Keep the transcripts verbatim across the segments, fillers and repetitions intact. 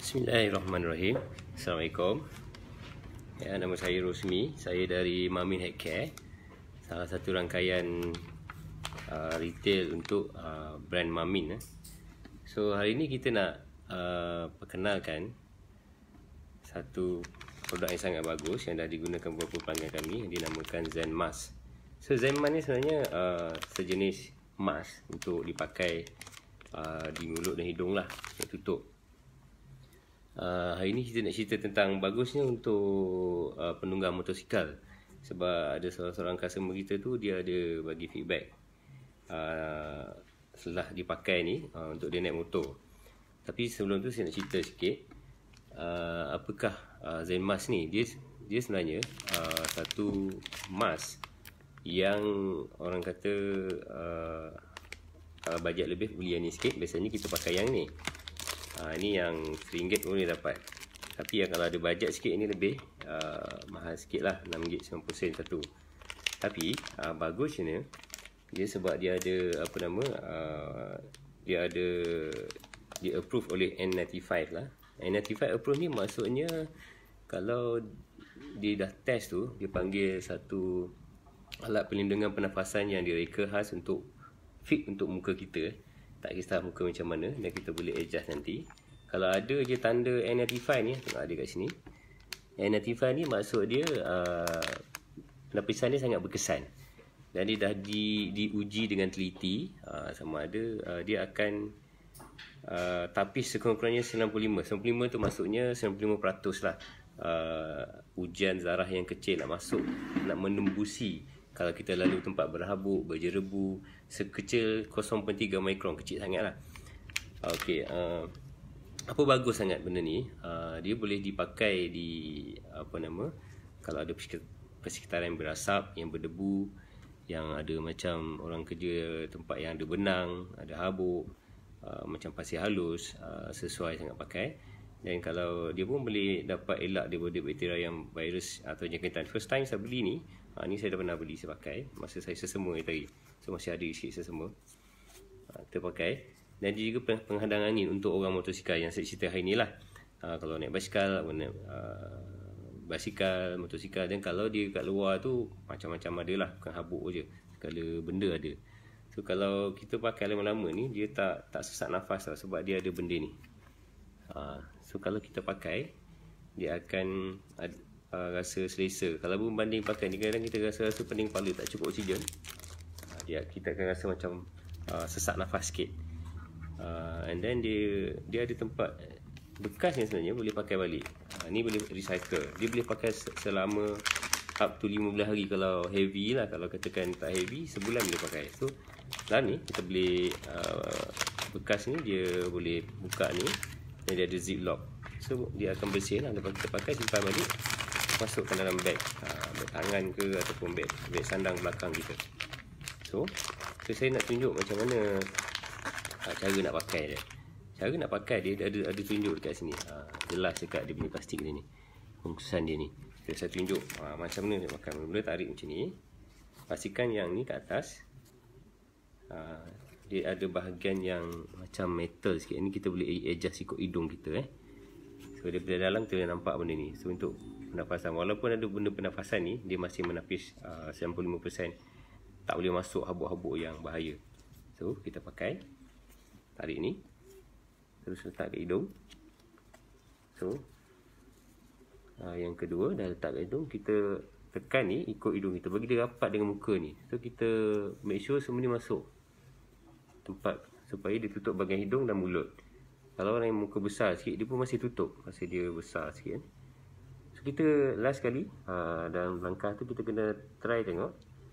Bismillahirrahmanirrahim. Assalamualaikum. Ya, nama saya Rosmi. Saya dari Mamin Healthcare, salah satu rangkaian uh, retail untuk uh, brand Mamin. Eh. So hari ini kita nak uh, perkenalkan satu produk yang sangat bagus yang dah digunakan beberapa pelanggan kami, yang dinamakan Zen Mask. So Zen Mask ni sebenarnya uh, sejenis mask untuk dipakai uh, di mulut dan hidung lah, yang tutup. Uh, hari ini kita nak cerita tentang bagusnya untuk uh, penunggang motosikal. Sebab ada seorang-seorang customer kita tu, dia ada bagi feedback uh, setelah dipakai ni uh, untuk dia naik motor. Tapi sebelum tu saya nak cerita sikit uh, apakah uh, Zen Mask ni. Dia dia sebenarnya uh, satu mask yang orang kata uh, uh, bajet lebih beli yang ni sikit. Biasanya kita pakai yang ni. Ha, ini yang seringgit boleh dapat. Tapi yang kalau ada bajet sikit, ini lebih uh, mahal sikit lah, enam ringgit sembilan puluh sen satu. Tapi uh, bagusnya dia sebab dia ada apa nama uh, dia ada dia approve oleh N sembilan puluh lima lah. N sembilan puluh lima approve ni maksudnya kalau dia dah test tu, dia panggil satu alat pelindungan pernafasan yang direka khas untuk fit untuk muka kita. Tak kisah muka macam mana, dan kita boleh adjust nanti. Kalau ada je tanda N sembilan puluh lima ni, tengok ada kat sini. N sembilan puluh lima ni maksud dia uh, lapisan dia sangat berkesan. Dan dia dah di, diuji dengan teliti uh, sama ada uh, dia akan uh, tapis sekurang-kurangnya sembilan puluh lima. sembilan puluh lima tu maksudnya sembilan puluh lima peratus lah. Uh, hujan zarah yang kecil nak masuk, nak menembusi. Kalau kita lalu tempat berhabuk, berjerebu, sekecil kosong perpuluhan tiga mikron, kecil sangat lah. Okey, uh, apa bagus sangat benda ni, uh, dia boleh dipakai di apa nama, kalau ada persekitaran yang berasap, yang berdebu, yang ada macam orang kerja tempat yang ada benang, ada habuk, uh, macam pasir halus, uh, sesuai sangat pakai. Dan kalau dia pun boleh dapat elak daripada bakteria yang virus atau jangkitan. First time saya beli ni, ha, ni saya dah pernah beli, saya pakai masa saya sesama tadi. So masih ada sikit sesama, ha, kita pakai. Dan dia juga penghadang angin untuk orang motosikal yang saya cerita hari ni lah. Ha, kalau naik basikal, naik uh, basikal, motosikal. Dan kalau dia kat luar tu macam-macam ada lah, bukan habuk je, segala benda ada. So kalau kita pakai lama-lama ni, dia tak tak sesak nafas lah, sebab dia ada benda ni. Ha, so kalau kita pakai, dia akan uh, rasa selesa. Kalau berbanding pakai ni, kadang kita rasa-rasa pening kepala, tak cukup oksigen, uh, dia kita akan rasa macam uh, sesak nafas sikit. uh, And then dia dia ada tempat bekas ni sebenarnya boleh pakai balik. uh, Ni boleh recycle. Dia boleh pakai selama up to lima belas hari kalau heavy lah. Kalau katakan tak heavy, sebulan boleh pakai. So dalam ni kita boleh uh, bekas ni dia boleh buka ni, dan dia ada zip lock. So dia akan bersih lah. Lepas kita pakai, simpan balik, masukkan dalam beg, ha, beg tangan ke ataupun beg, beg sandang belakang kita. So, so saya nak tunjuk macam mana ha, cara nak pakai dia. Cara nak pakai dia ada ada tunjuk dekat sini. Ha, jelas dekat dia punya plastik dia ni, bungkusan dia ni. So, saya tunjuk ha, macam mana nak pakai. Mula-mula tarik macam ni. Pastikan yang ni kat atas, ha, dia ada bahagian yang macam metal sikit. Ni kita boleh adjust ikut hidung kita eh. So daripada dalam kita boleh nampak benda ni. So untuk pernafasan, walaupun ada benda pernafasan ni, dia masih menapis uh, sembilan puluh lima peratus. Tak boleh masuk habuk-habuk yang bahaya. So kita pakai, tarik ni, terus letak ke hidung. So uh, yang kedua dah letak ke hidung, kita tekan ni ikut hidung kita, bagi dia rapat dengan muka ni. So kita make sure semua ni masuk tempat supaya dia tutup bahagian hidung dan mulut. Kalau orang yang muka besar sikit, dia pun masih tutup, masih dia besar sikit. So kita last kali ha, dalam langkah tu kita kena try tengok.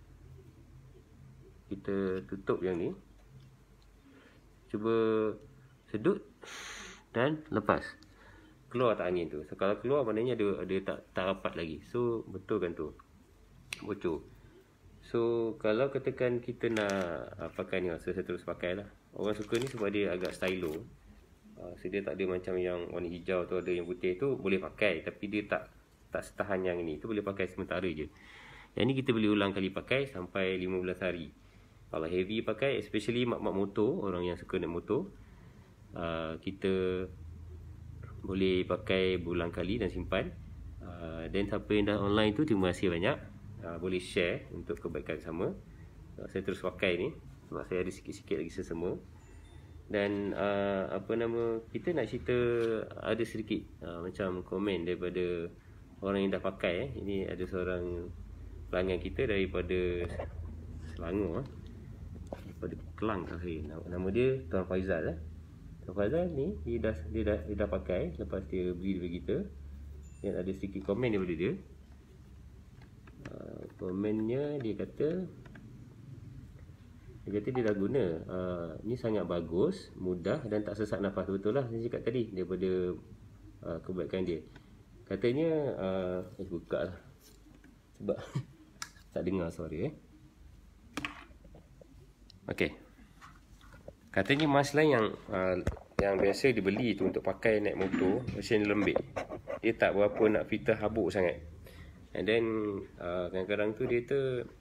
Kita tutup yang ni, cuba sedut dan lepas. Keluar tak angin tu. So kalau keluar maknanya ada ada tak tak rapat lagi. So betulkan tu, bocor. So kalau katakan kita nak uh, pakai ni, so saya terus pakai lah. Orang suka ni sebab dia agak stylo. uh, So dia tak ada macam yang warna hijau tu, ada yang putih tu boleh pakai. Tapi dia tak tak setahan yang ni. Tu boleh pakai sementara je. Yang ni kita boleh ulang kali pakai sampai lima belas hari. Kalau heavy pakai, especially mak-mak motor, orang yang suka naik motor, uh, kita boleh pakai berulang kali dan simpan. uh, Dan siapa yang dah online tu, terima kasih banyak. uh, Boleh share untuk kebaikan sama. uh, Saya terus pakai ni sebab saya ada sikit-sikit lagi sesama. Dan uh, apa nama, kita nak cerita, ada sedikit uh, macam komen daripada orang yang dah pakai. eh. Ini ada seorang pelanggan kita daripada Selangor, eh. daripada Kelang kahir. Nama, nama dia Tuan Faizal. eh. Tuan Faizal ni dia dah, dia dah dia dah pakai lepas dia beli daripada kita. Dan ada sedikit komen daripada dia. uh, Komennya dia kata, Dia kata dia dah guna, uh, ni sangat bagus, mudah dan tak sesak nafas. Betul lah saya cakap tadi, daripada uh, kebaikan dia. Katanya, uh, eh buka lah sebab tak dengar suara. eh. Okay. Katanya mask lain yang uh, yang biasa dibeli tu untuk pakai naik motor, mesin lembik, dia tak berapa nak filter habuk sangat. And then uh, kadang-kadang tu dia tu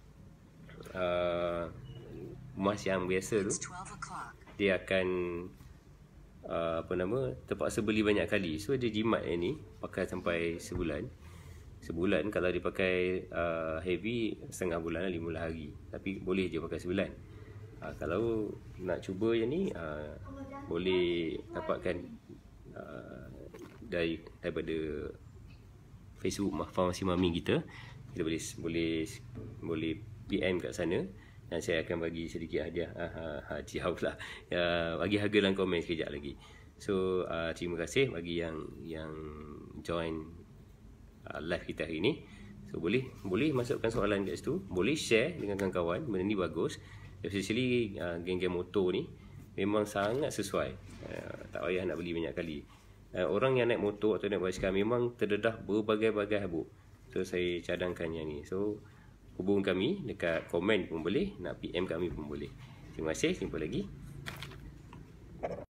uh, mask yang biasa tu dia akan uh, apa nama, terpaksa beli banyak kali. So dia jimat yang ni pakai sampai sebulan. Sebulan kalau dia pakai uh, heavy, setengah bulan lah, lima belas hari. Tapi boleh je pakai sebulan. uh, Kalau nak cuba yang ni, uh, boleh dapatkan uh, dari daripada Facebook Farmasi Mami kita. Kita boleh boleh boleh P M kat sana dan saya akan bagi sedikit hadiah. Ha ha, ha jauh lah. Ya, bagi harga dalam komen sekejap lagi. So uh, terima kasih bagi yang yang join uh, live kita hari ni. So boleh boleh masukkan soalan kat situ, boleh share dengan kawan-kawan. Benda ni bagus. Especially uh, geng-geng motor ni memang sangat sesuai. Uh, tak payah nak beli banyak kali. Uh, orang yang naik motor atau naik basikal memang terdedah berbagai-bagai habuk. So saya cadangkan yang ni. So hubung kami dekat komen pun boleh, nak P M kami pun boleh. Terima kasih, jumpa lagi.